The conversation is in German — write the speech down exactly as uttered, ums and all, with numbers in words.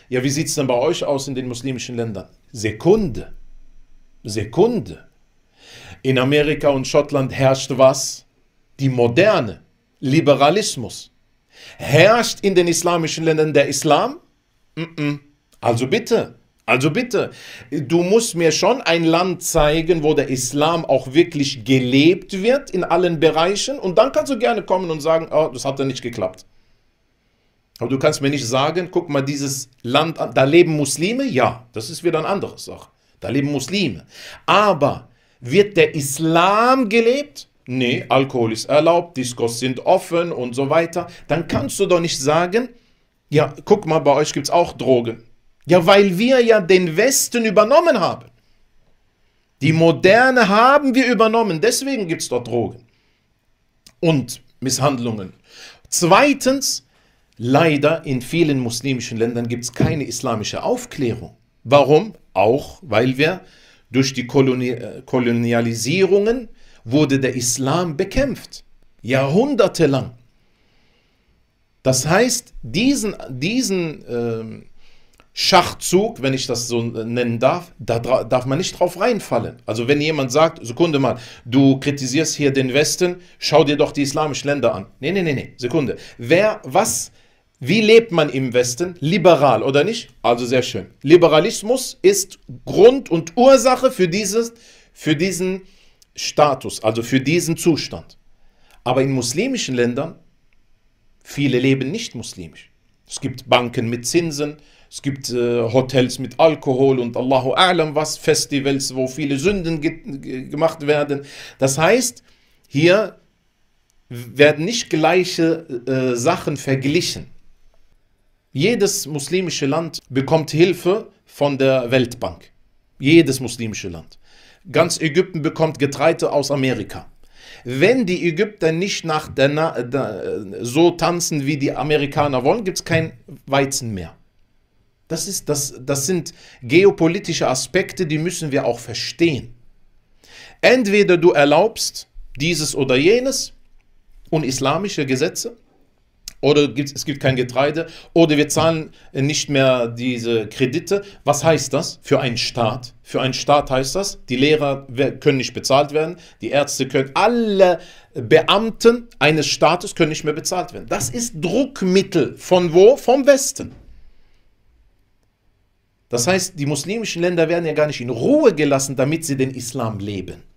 Ja, wie sieht es denn bei euch aus in den muslimischen Ländern? Sekunde. Sekunde. In Amerika und Schottland herrscht was? Die Moderne. Liberalismus. Herrscht in den islamischen Ländern der Islam? Mm-mm. Also bitte. Also bitte, du musst mir schon ein Land zeigen, wo der Islam auch wirklich gelebt wird in allen Bereichen, und dann kannst du gerne kommen und sagen, oh, das hat ja nicht geklappt. Aber du kannst mir nicht sagen, guck mal dieses Land an, da leben Muslime, ja, das ist wieder eine andere Sache, da leben Muslime. Aber wird der Islam gelebt? Nee, Alkohol ist erlaubt, Diskos sind offen und so weiter. Dann kannst du doch nicht sagen, ja, guck mal, bei euch gibt es auch Drogen. Ja, weil wir ja den Westen übernommen haben. Die Moderne haben wir übernommen, deswegen gibt es dort Drogen und Misshandlungen. Zweitens, leider in vielen muslimischen Ländern gibt es keine islamische Aufklärung. Warum? Auch, weil wir durch die Koloni Kolonialisierungen wurde der Islam bekämpft. Jahrhundertelang. Das heißt, diesen, diesen ähm, Schachzug, wenn ich das so nennen darf, da darf man nicht drauf reinfallen. Also wenn jemand sagt, Sekunde mal, du kritisierst hier den Westen, schau dir doch die islamischen Länder an. Nee, nee, nee, nee, Sekunde. Wer, was, wie lebt man im Westen? Liberal, oder nicht? Also sehr schön. Liberalismus ist Grund und Ursache für, dieses, für diesen Status, also für diesen Zustand. Aber in muslimischen Ländern, viele leben nicht muslimisch. Es gibt Banken mit Zinsen, es gibt äh, Hotels mit Alkohol und Allahu A'lam was, Festivals, wo viele Sünden ge gemacht werden. Das heißt, hier werden nicht gleiche äh, Sachen verglichen. Jedes muslimische Land bekommt Hilfe von der Weltbank. Jedes muslimische Land. Ganz Ägypten bekommt Getreide aus Amerika. Wenn die Ägypter nicht nach der Na der, so tanzen, wie die Amerikaner wollen, gibt es kein Weizen mehr. Das, ist, das, das sind geopolitische Aspekte, die müssen wir auch verstehen. Entweder du erlaubst dieses oder jenes und islamische Gesetze, oder gibt, es gibt kein Getreide, oder wir zahlen nicht mehr diese Kredite. Was heißt das für einen Staat? Für einen Staat heißt das, die Lehrer können nicht bezahlt werden, die Ärzte können, alle Beamten eines Staates können nicht mehr bezahlt werden. Das ist Druckmittel. Von wo? Vom Westen. Das heißt, die muslimischen Länder werden ja gar nicht in Ruhe gelassen, damit sie den Islam leben.